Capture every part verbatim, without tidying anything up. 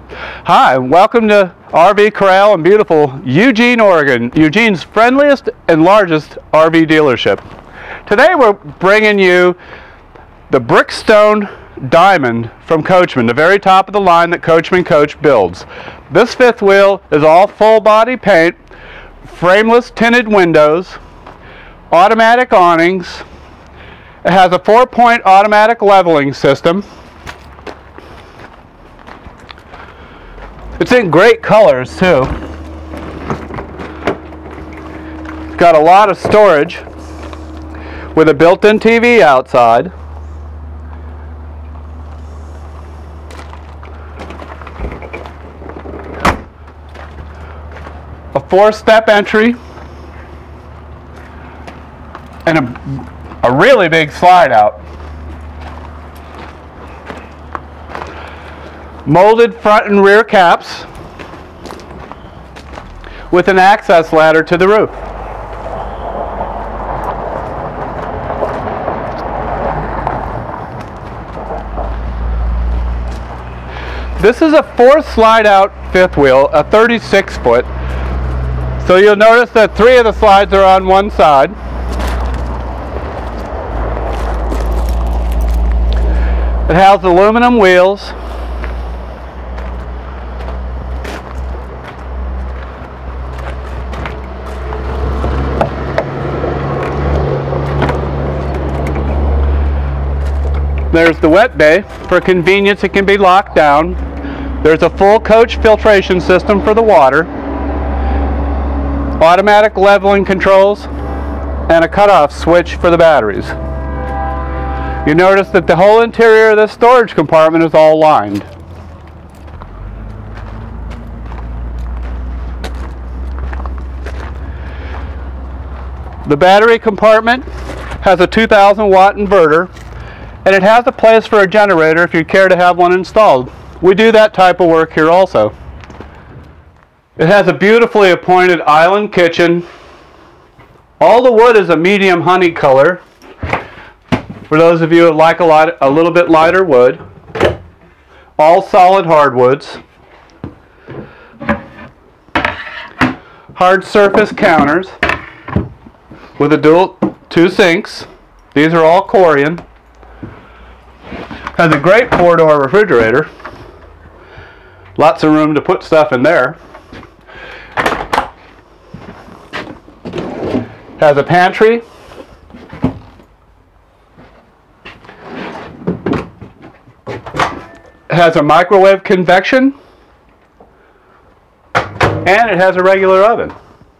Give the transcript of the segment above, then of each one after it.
Hi, welcome to R V Corral in beautiful Eugene, Oregon, Eugene's friendliest and largest R V dealership. Today we're bringing you the Brickstone Diamond from Coachmen, the very top of the line that Coachmen Coach builds. This fifth wheel is all full body paint, frameless tinted windows, automatic awnings. It has a four-point automatic leveling system. It's in great colors too. It's got a lot of storage with a built-in T V outside. A four-step entry and a, a really big slide out. Molded front and rear caps with an access ladder to the roof. This is a four slide out fifth wheel, a thirty-six foot. So you'll notice that three of the slides are on one side. It has aluminum wheels. There's the wet bay. For convenience, it can be locked down. There's a full coach filtration system for the water, automatic leveling controls, and a cutoff switch for the batteries. You notice that the whole interior of this storage compartment is all lined. The battery compartment has a two thousand watt inverter, and it has a place for a generator if you care to have one installed. We do that type of work here also. It has a beautifully appointed island kitchen. All the wood is a medium honey color. For those of you who like a, lot, a little bit lighter wood. All solid hardwoods. Hard surface counters with a dual two sinks. These are all Corian. Has a great four-door refrigerator. Lots of room to put stuff in there. Has a pantry. Has a microwave convection. And it has a regular oven.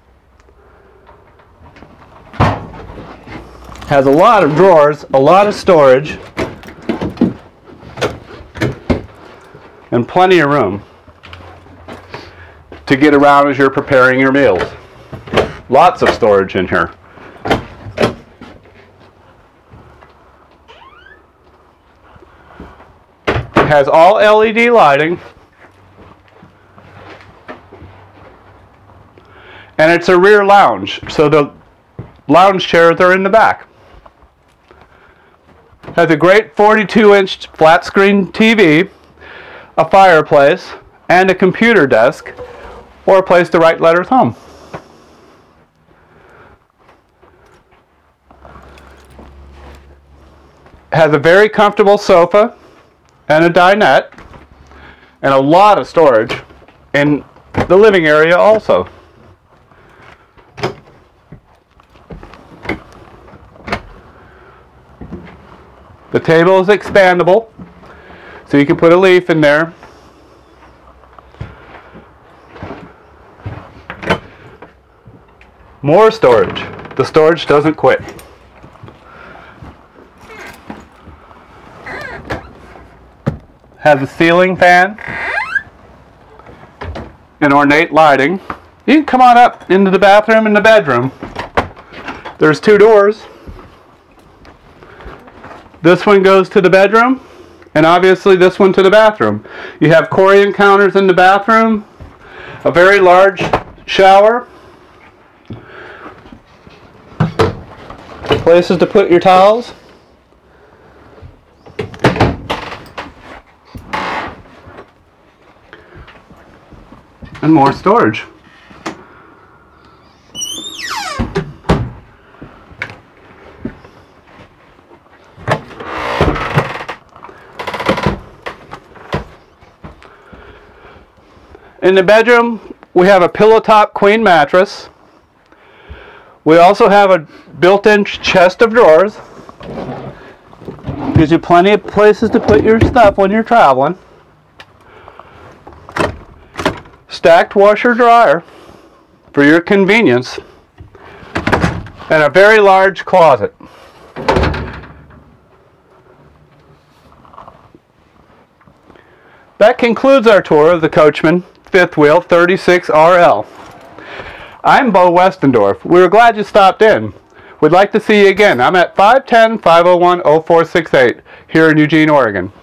Has a lot of drawers, a lot of storage, and plenty of room to get around as you're preparing your meals. Lots of storage in here. It has all L E D lighting, and it's a rear lounge, so the lounge chairs are in the back. Has a great forty-two inch flat screen T V, a fireplace, and a computer desk, or a place to write letters home. Has a very comfortable sofa and a dinette, and a lot of storage in the living area also. The table is expandable, so you can put a leaf in there. More storage. The storage doesn't quit. Has a ceiling fan and ornate lighting. You can come on up into the bathroom and the bedroom. There's two doors. This one goes to the bedroom, and obviously this one to the bathroom. You have Corian counters in the bathroom, a very large shower, places to put your towels, and more storage. In the bedroom, we have a pillow top queen mattress. We also have a built-in chest of drawers. Gives you plenty of places to put your stuff when you're traveling. Stacked washer dryer for your convenience. And a very large closet. That concludes our tour of the Coachmen fifth wheel thirty-six R L. I'm Bo Westendorf. We were glad you stopped in. We'd like to see you again. I'm at five ten, five oh one, oh four six eight here in Eugene, Oregon.